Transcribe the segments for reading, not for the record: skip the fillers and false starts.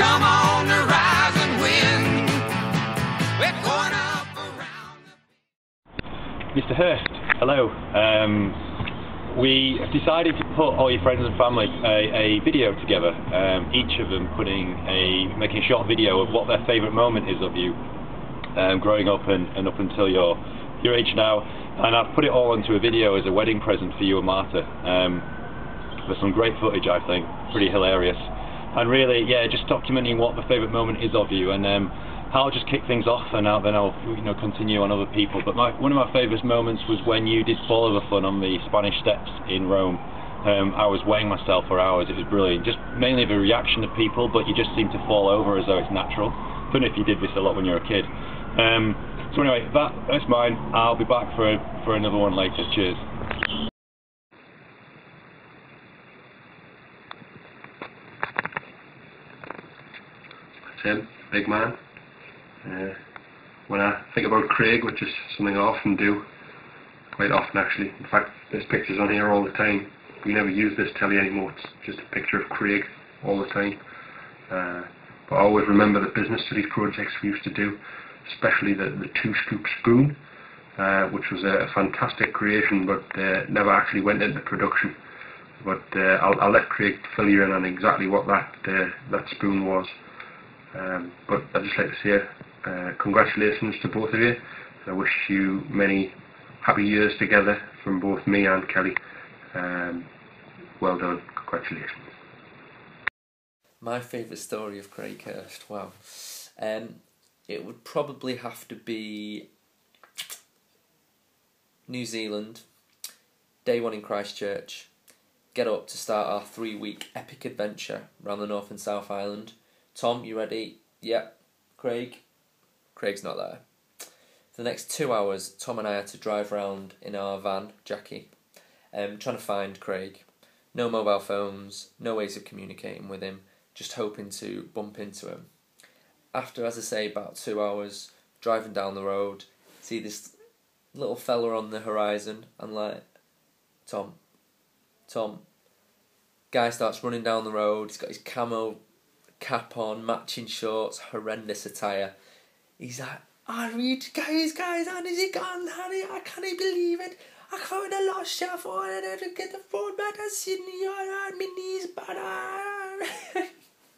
come on the rising wind. We're going up around the... Mr. Hurst, hello. We have decided to put all your friends and family a video together, each of them making a short video of what their favourite moment is of you, growing up and up until your age now. And I've put it all into a video as a wedding present for you and Marta. There's some great footage, I think, pretty hilarious. And really, yeah, just documenting what the favourite moment is of you. And I'll just kick things off, and then I'll continue on other people. But one of my favourite moments was when you did fall over fun on the Spanish steps in Rome. I was weighing myself for hours. It was brilliant. Just mainly the reaction of people, but you just seem to fall over as though it's natural. I don't know if you did this a lot when you were a kid. So anyway, that's mine. I'll be back for another one later. Cheers. That's him, big man. When I think about Craig, which is something I often do, quite often actually, in fact there's pictures on here all the time. We never use this telly anymore, it's just a picture of Craig all the time. But I always remember the business studies projects we used to do, especially the two-scoop spoon, which was a fantastic creation but never actually went into production. But I'll let Craig fill you in on exactly what that spoon was. But I'd just like to say congratulations to both of you. I wish you many happy years together from both me and Kelly. Well done, congratulations. My favourite story of Craig Hurst, wow. It would probably have to be New Zealand, day one in Christchurch, get up to start our 3-week epic adventure around the North and South Island. Tom, you ready? Yep. Craig? Craig's not there. For the next 2 hours, Tom and I had to drive around in our van, Jackie, trying to find Craig. No mobile phones, no ways of communicating with him, just hoping to bump into him. After, as I say, about 2 hours, driving down the road, see this little fella on the horizon, and like, Tom. Guy starts running down the road, he's got his camo cap on, matching shorts, horrendous attire. He's like, Harry, guys, and is he gone, Harry? I can't believe it. I found a lost your phone and I had to get the phone back to Sydney on my knees, but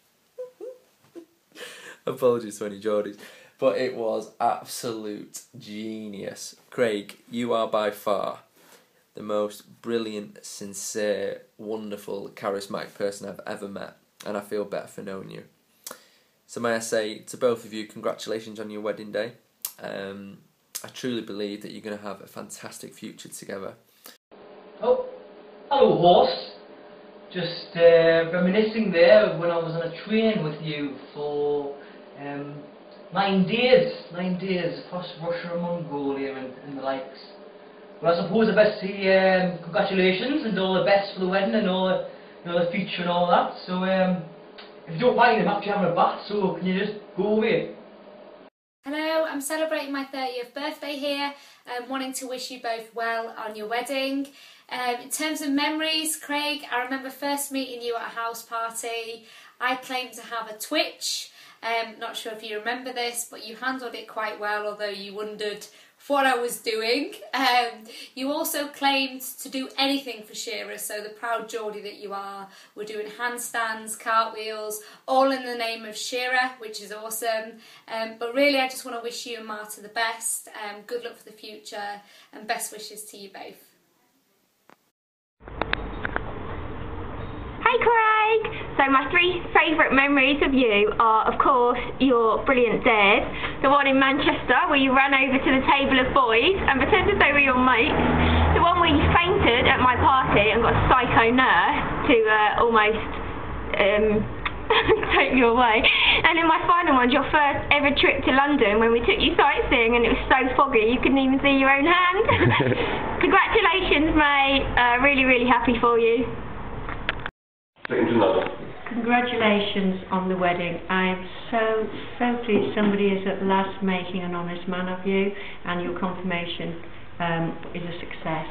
apologies to any Geordies. But it was absolute genius. Craig, you are by far the most brilliant, sincere, wonderful, charismatic person I've ever met. And I feel better for knowing you. So may I say to both of you, congratulations on your wedding day. I truly believe that you're going to have a fantastic future together. Oh, hello horse. Just reminiscing there of when I was on a train with you for 9 days across Russia and Mongolia and the likes. Well, I suppose I best say congratulations and all the best for the wedding and all the future and all that. So if you don't mind, I'm actually having a bath, so can you just go away? Hello, I'm celebrating my 30th birthday here, wanting to wish you both well on your wedding. In terms of memories, Craig, I remember first meeting you at a house party. I claimed to have a twitch. Not sure if you remember this, but you handled it quite well, although you wondered what I was doing. You also claimed to do anything for Shearer, so the proud Geordie that you are, were doing handstands, cartwheels, all in the name of Shearer, which is awesome. But really I just want to wish you and Marta the best, good luck for the future, and best wishes to you both. Hey Craig! So my 3 favourite memories of you are, of course, your brilliant dares. The one in Manchester where you ran over to the table of boys and pretended they were your mates. The one where you fainted at my party and got a psycho nurse to almost take you away. And then my final one, your first ever trip to London when we took you sightseeing and it was so foggy you couldn't even see your own hand. Congratulations mate, really, really happy for you. Congratulations on the wedding. I am so pleased somebody is at last making an honest man of you, and your confirmation is a success.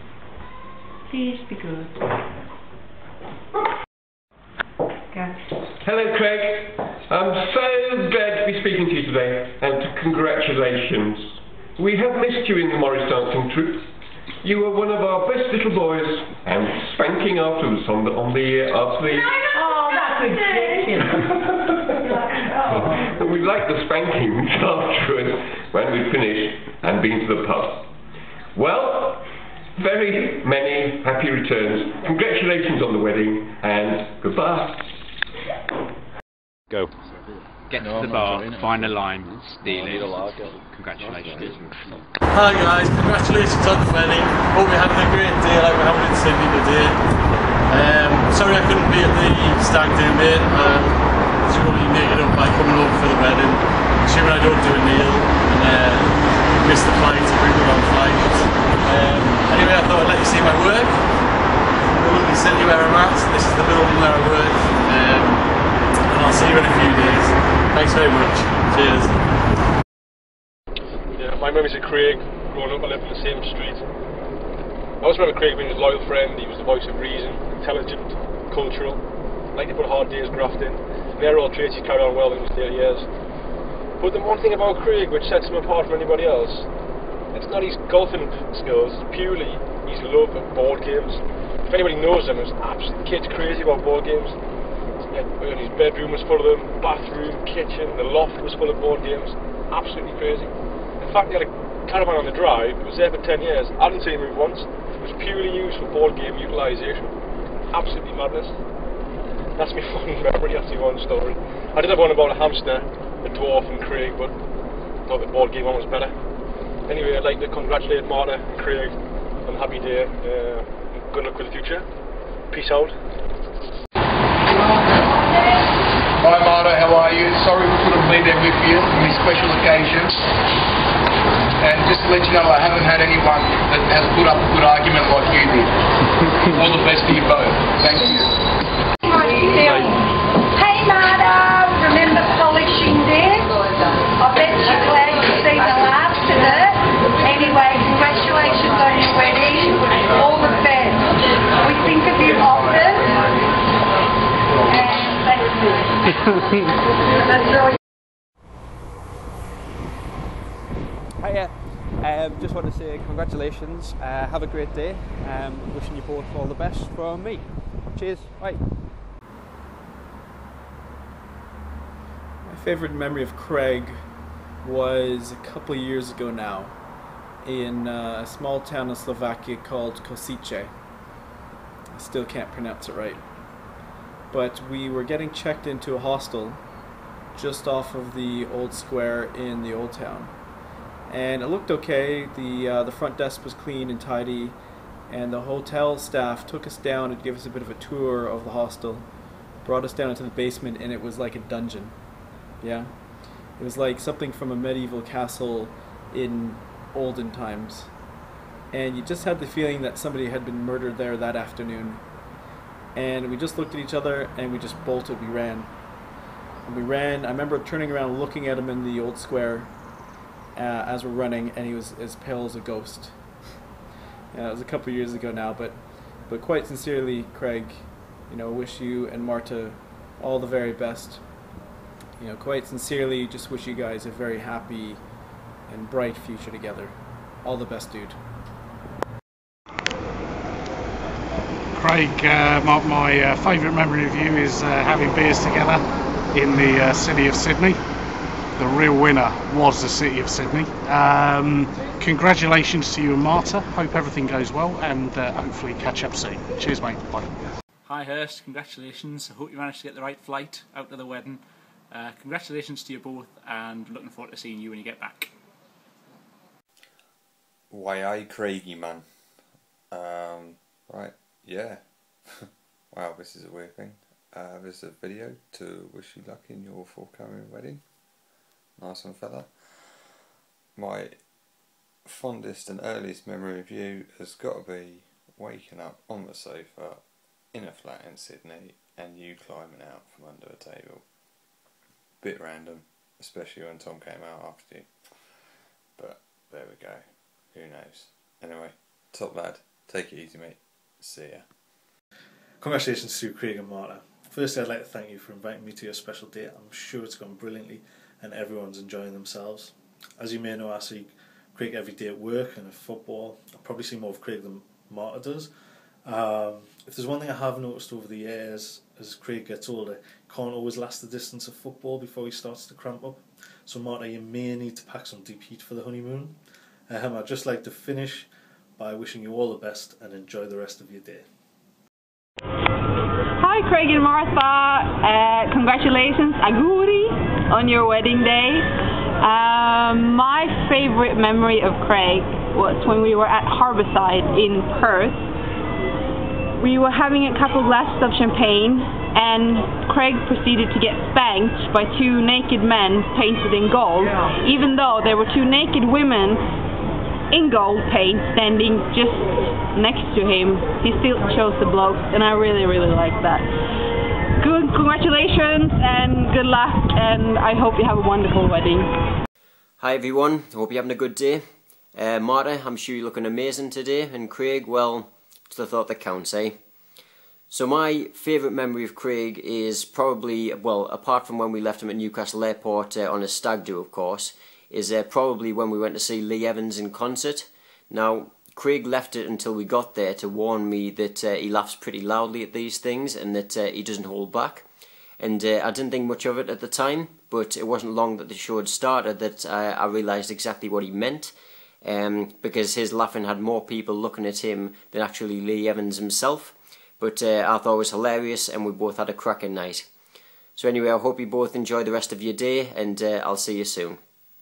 Please be good. Go. Hello Craig, I'm so glad to be speaking to you today, and congratulations. We have missed you in the Morris dancing troupe. You were one of our best little boys, and spanking afterwards on the Oh, that's ridiculous. We liked the spankings afterwards when we'd finished and been to the pub. Well, very many happy returns. Congratulations on the wedding, and goodbye. Go. Get to the bar, find a line, steal it. Congratulations. Hi guys, congratulations on the wedding. Hope you're having a great day like we're having in Sydney today. Sorry I couldn't be at the stag do, mate. As you probably make it up by coming over for the wedding. Assuming I don't do a kneel and miss the flight, bring the wrong flight. Anyway, I thought I'd let you see my work. The lovely city where I'm at. This is the building where I work. And I'll see you in a few days. Thanks very much. Cheers. Yeah, my memories of Craig, growing up, I lived in the same street. I always remember Craig being his loyal friend. He was the voice of reason, intelligent, cultural, liked to put a hard day's graft in. And they're all traits he carried on well in his later years. But the one thing about Craig which sets him apart from anybody else, it's not his golfing skills, it's purely his love of board games. If anybody knows him, the kid's crazy about board games. And his bedroom was full of them, bathroom, kitchen, the loft was full of board games. Absolutely crazy. In fact, he had a caravan on the drive, it was there for 10 years. I didn't see him move once. It was purely used for board game utilisation. Absolutely madness. That's my fun memory, that's the one story. I did have one about a hamster, a dwarf and Craig, but I thought the board game one was better. Anyway, I'd like to congratulate Marta and Craig on a happy day. Good luck with the future. Peace out. Hi Marta, how are you? Sorry we couldn't be there with you on this special occasion. And just to let you know, I haven't had anyone that has put up a good argument like you did. All the best to you both. Thank you. Hey Marta, remember polishing there? I bet you're glad to see the last of it. Anyway, congratulations on your wedding. All the best. We think of you often. Hiya, just want to say congratulations, have a great day, wishing you both all the best from me. Cheers, bye. My favourite memory of Craig was a couple of years ago now in a small town in Slovakia called Kosice. I still can't pronounce it right. But we were getting checked into a hostel just off of the old square in the old town. And it looked okay, the front desk was clean and tidy, and the hotel staff took us down and gave us a bit of a tour of the hostel, brought us down into the basement, and it was like a dungeon. Yeah? It was like something from a medieval castle in olden times. And you just had the feeling that somebody had been murdered there that afternoon. And we just looked at each other and we just bolted, we ran. And we ran, I remember turning around looking at him in the old square as we're running, and he was as pale as a ghost. Yeah, it was a couple of years ago now, but quite sincerely, Craig, you know, wish you and Marta all the very best. You know, quite sincerely, just wish you guys a very happy and bright future together. All the best, dude. Craig, my favourite memory of you is having beers together in the city of Sydney. The real winner was the city of Sydney. Congratulations to you and Marta. Hope everything goes well, and hopefully catch up soon. Cheers, mate. Bye. Hi Hurst, congratulations. I hope you managed to get the right flight out to the wedding. Congratulations to you both, and looking forward to seeing you when you get back. Why, aye, Craigie, man. Right, yeah. Wow, this is a weird thing. This is a video to wish you luck in your forthcoming wedding. Nice one, fella. My fondest and earliest memory of you has got to be waking up on the sofa in a flat in Sydney and you climbing out from under a table. Bit random, especially when Tom came out after you. But there we go. Who knows? Anyway, top lad. Take it easy, mate. See ya. Congratulations to Craig and Marta. Firstly, I'd like to thank you for inviting me to your special day. I'm sure it's gone brilliantly and everyone's enjoying themselves. As you may know, I see Craig every day at work and at football. I probably see more of Craig than Marta does. If there's one thing I have noticed over the years, as Craig gets older, he can't always last the distance of football before he starts to cramp up. So Marta, you may need to pack some deep heat for the honeymoon. I'd just like to finish by wishing you all the best and enjoy the rest of your day. Hi Craig and Martha, congratulations, auguri, on your wedding day. My favourite memory of Craig was when we were at Harbourside in Perth. We were having a couple glasses of champagne and Craig proceeded to get spanked by two naked men painted in gold, even though there were two naked women in gold paint standing just next to him. He still chose the blokes and I really like that. Good, congratulations and good luck, and I hope you have a wonderful wedding. Hi everyone, hope you're having a good day. Marta, I'm sure you're looking amazing today, and Craig, well, it's the thought that counts, eh? So my favourite memory of Craig is probably, well, apart from when we left him at Newcastle Airport on a stag do, of course, is probably when we went to see Lee Evans in concert. Now, Craig left it until we got there to warn me that he laughs pretty loudly at these things and that he doesn't hold back. And I didn't think much of it at the time, but it wasn't long that the show had started that I realised exactly what he meant, because his laughing had more people looking at him than actually Lee Evans himself. But I thought it was hilarious and we both had a cracking night. So anyway, I hope you both enjoy the rest of your day, and I'll see you soon.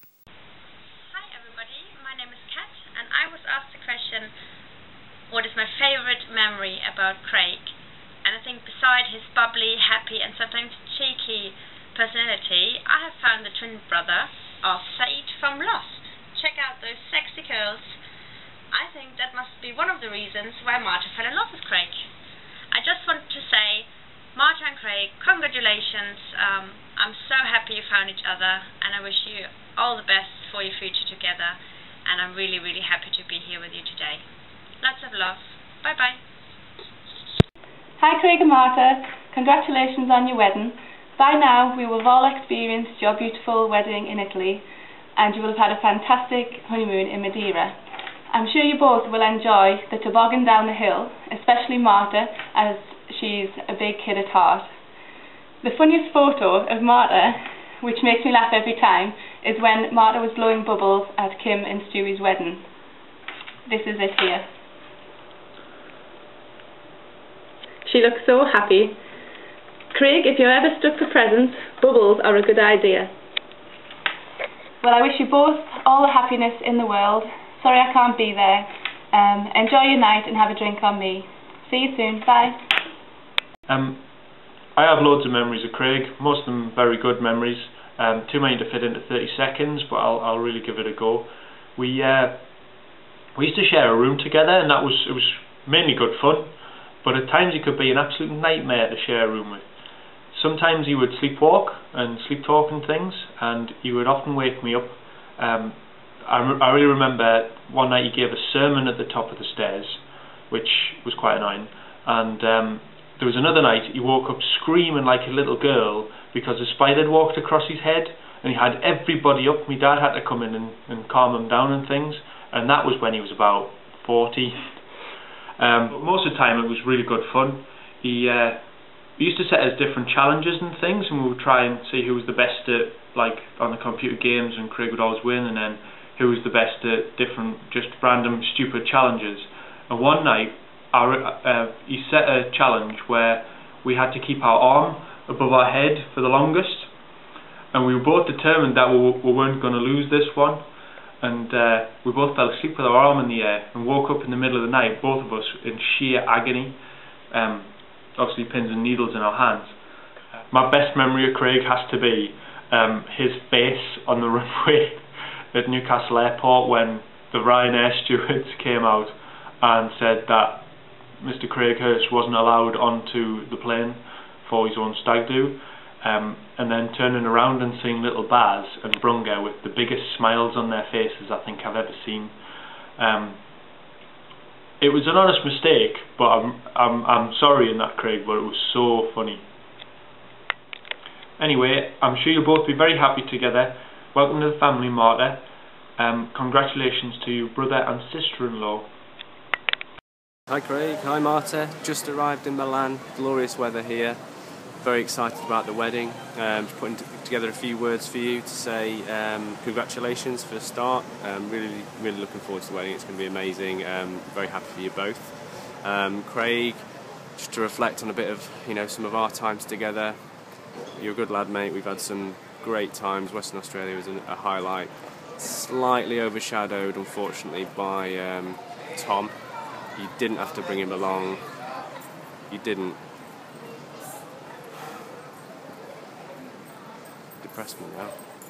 What is my favourite memory about Craig? And I think beside his bubbly, happy and sometimes cheeky personality, I have found the twin brother of Saeed from Lost. Check out those sexy curls. I think that must be one of the reasons why Marta fell in love with Craig. I just want to say, Marta and Craig, congratulations. I'm so happy you found each other, and I wish you all the best for your future together, and I'm really happy to be here with you today. Lots of love. Bye-bye. Hi Craig and Marta, congratulations on your wedding. By now we will have all experienced your beautiful wedding in Italy, and you will have had a fantastic honeymoon in Madeira. I'm sure you both will enjoy the toboggan down the hill, especially Marta, as she's a big kid at heart. The funniest photo of Marta, which makes me laugh every time, is when Marta was blowing bubbles at Kim and Stewie's wedding. This is it here. She looks so happy. Craig, if you're ever stuck for presents, bubbles are a good idea. Well, I wish you both all the happiness in the world. Sorry I can't be there. Enjoy your night and have a drink on me. See you soon. Bye. I have loads of memories of Craig, most of them very good memories. Too many to fit into 30 seconds, but I'll really give it a go. We used to share a room together, and it was mainly good fun. But at times he could be an absolute nightmare to share a room with. Sometimes he would sleepwalk and sleep talk and things, and he would often wake me up. I really remember one night he gave a sermon at the top of the stairs, which was quite annoying. And there was another night he woke up screaming like a little girl because a spider had walked across his head, and he had everybody up. My dad had to come in and calm him down and things, and that was when he was about 40. But most of the time it was really good fun. He used to set us different challenges and things, and we would try and see who was the best at, like, on the computer games, and Craig would always win, and then who was the best at different, just random stupid challenges. And one night he set a challenge where we had to keep our arm above our head for the longest, and we were both determined that we weren't going to lose this one. And we both fell asleep with our arm in the air and woke up in the middle of the night, both of us in sheer agony, obviously pins and needles in our hands. My best memory of Craig has to be his face on the runway at Newcastle Airport when the Ryanair stewards came out and said that Mr. Craig Hurst wasn't allowed onto the plane for his own stag do. And then turning around and seeing little Baz and Brunga with the biggest smiles on their faces I think I've ever seen. It was an honest mistake, but I'm sorry in that, Craig, but it was so funny. Anyway, I'm sure you'll both be very happy together. Welcome to the family, Marta. Congratulations to you, brother and sister-in-law. Hi Craig, hi Marta. Just arrived in Milan, glorious weather here. Very excited about the wedding. Just putting together a few words for you to say congratulations for the start. Really looking forward to the wedding. It's going to be amazing. Very happy for you both. Craig, just to reflect on a bit of some of our times together. You're a good lad, mate. We've had some great times. Western Australia was a highlight. Slightly overshadowed, unfortunately, by Tom. You didn't have to bring him along. You didn't. Depressed me now.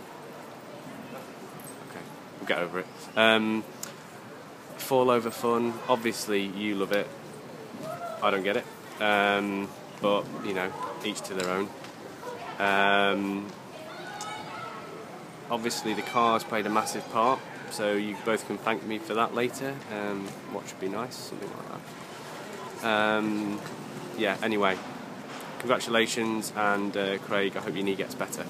Okay, we'll get over it. Fall over fun. Obviously, you love it. I don't get it. But each to their own. Obviously, the cars played a massive part. So you both can thank me for that later. What should be nice, something like that. Yeah. Anyway, congratulations, and Craig, I hope your knee gets better.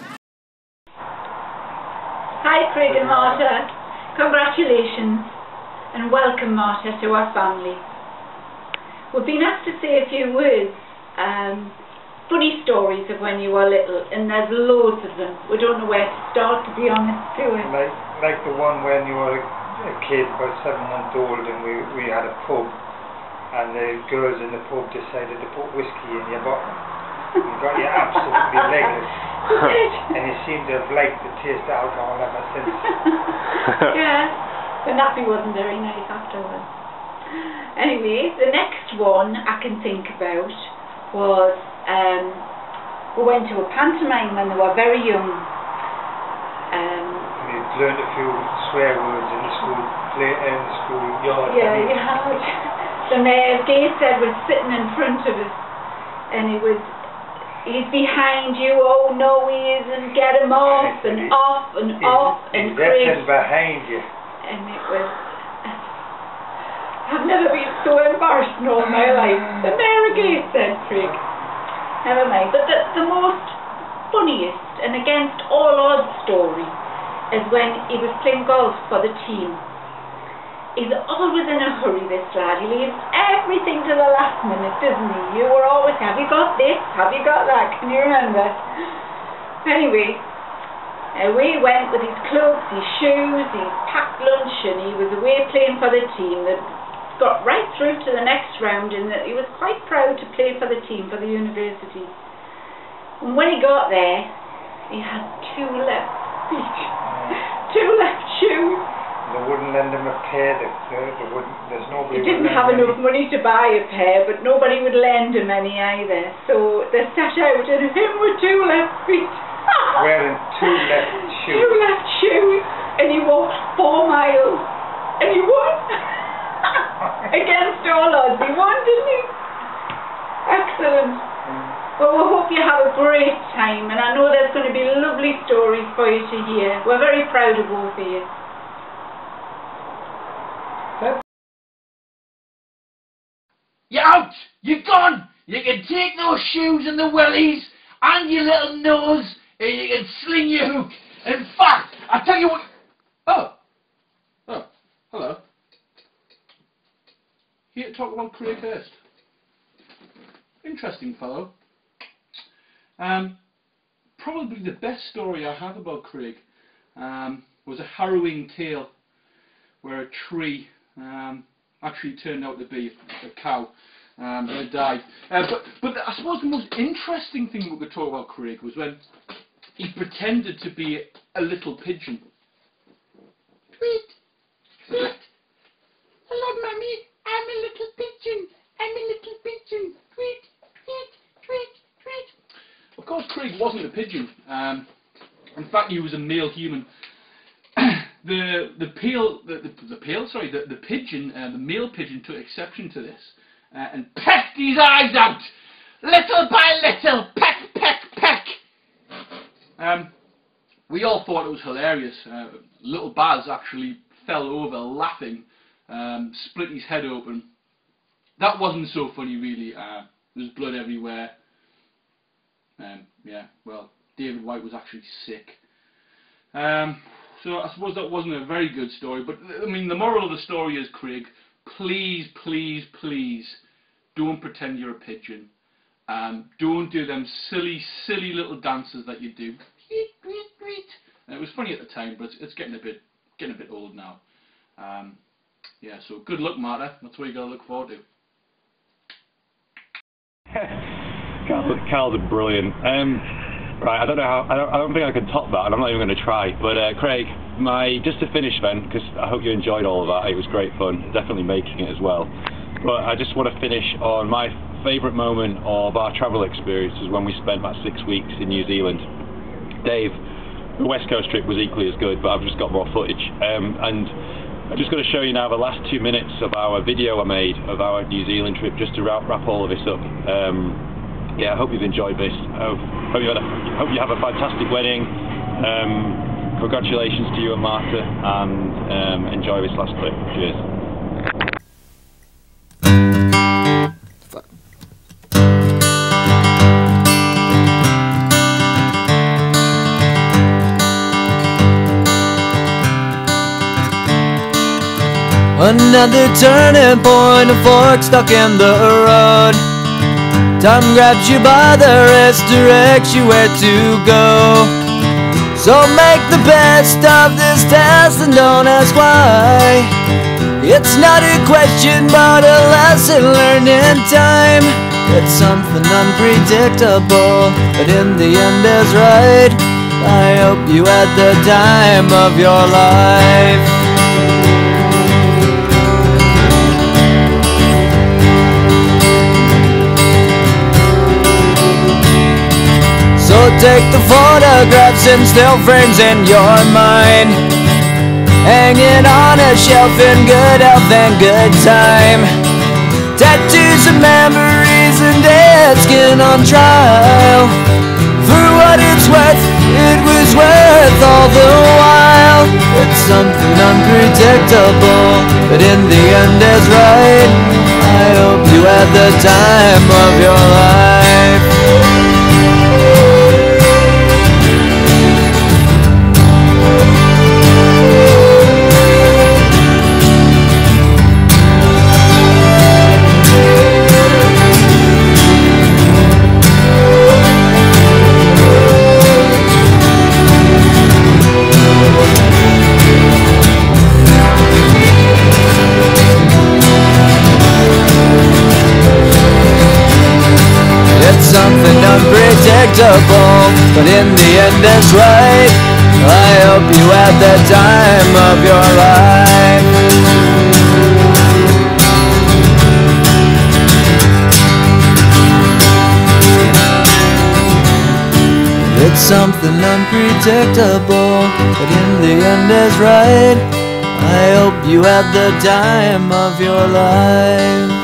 Hi Craig and Marta, congratulations and welcome Marta to our family. We've been asked to say a few words, funny stories of when you were little, and there's loads of them. We don't know where to start, to be honest, do we? Like the one when you were a kid, about 7 months old, and we had a pub, and the girls in the pub decided to put whiskey in your bottle. You got you absolutely legless. And you seem to have liked the taste of alcohol ever since. Yeah, the nappy wasn't very nice afterwards. Anyway, the next one I can think about was we went to a pantomime when they were very young. You learned a few swear words in the school yard. Yeah, you had. The mayor, Dave said, was sitting in front of us, and he's behind you, oh no he isn't, get him off, and off, and off, and Craig. He's behind you. And it was, I've never been so embarrassed in all my life. The mayor again said, Craig. Never mind. But the most funniest, and against all odds story, is when he was playing golf for the team. He's always in a hurry, this lad. He leaves everything to the last minute, doesn't he? You were always, have you got this? Have you got that? Can you remember? Anyway, away he went with his clothes, his shoes, his packed lunch, and he was away playing for the team. That got right through to the next round, and that he was quite proud to play for the team, for the university. And when he got there, he had 2 left feet, 2 left shoes. They wouldn't lend him a pair. There's nobody. He didn't have enough money to buy a pair, but nobody would lend him any either. So they sat out, and him with 2 left feet. Wearing 2 left shoes. 2 left shoes, and he walked 4 miles, and he won. Against all odds, he won, didn't he? Excellent. Well, we hope you have a great time, and I know there's going to be lovely stories for you to hear. We're very proud of both of you. You're out! You're gone! You can take those shoes and the wellies and your little nose, and you can sling your hook. In fact, I tell you what... Oh, hello. Here to talk about Craig Hurst. Interesting fellow. Probably the best story I have about Craig was a harrowing tale where a tree actually turned out to be a cow and it died. But I suppose the most interesting thing we could talk about Craig was when he pretended to be a little pigeon. Tweet! Tweet! Hello, Mummy. I'm a little pigeon. I'm a little pigeon. Tweet! Tweet! Tweet! Tweet! Of course, Craig wasn't a pigeon. In fact, he was a male human. The male pigeon took exception to this and pecked his eyes out, little by little, peck, peck, peck. We all thought it was hilarious. Little Baz actually fell over laughing, split his head open. That wasn't so funny, really. There was blood everywhere. Yeah, well, David White was actually sick. So I suppose that wasn't a very good story, but I mean the moral of the story is, Craig, please, please, please don't pretend you're a pigeon. Don't do them silly, silly little dances that you do. And it was funny at the time, but it's getting a bit old now. Yeah, so good luck, Marta. That's what you got to look forward to. Carl's brilliant. Right, I don't know how. I don't think I can top that, and I'm not even going to try. But Craig, just to finish then, because I hope you enjoyed all of that. It was great fun, definitely making it as well. But I just want to finish on my favourite moment of our travel experience is when we spent about 6 weeks in New Zealand. Dave, the West Coast trip was equally as good, but I've just got more footage. And I'm just going to show you now the last 2 minutes of our video I made of our New Zealand trip, just to wrap all of this up. Yeah, I hope you've enjoyed this. I hope you have a fantastic wedding. Congratulations to you and Marta, and enjoy this last clip. Cheers. Another turning point, a fork stuck in the road. Time grabs you by the wrist, directs you where to go. So make the best of this test and don't ask why. It's not a question but a lesson learned in time. It's something unpredictable, but in the end is right. I hope you had the time of your life. So take the photographs and still frames in your mind, hanging on a shelf in good health and good time. Tattoos of memories and dead skin on trial. For what it's worth, it was worth all the while. It's something unpredictable, but in the end is right. I hope you had the time of your life. Something unpredictable, but in the end is right. I hope you had the time of your life. It's something unpredictable, but in the end is right. I hope you had the time of your life.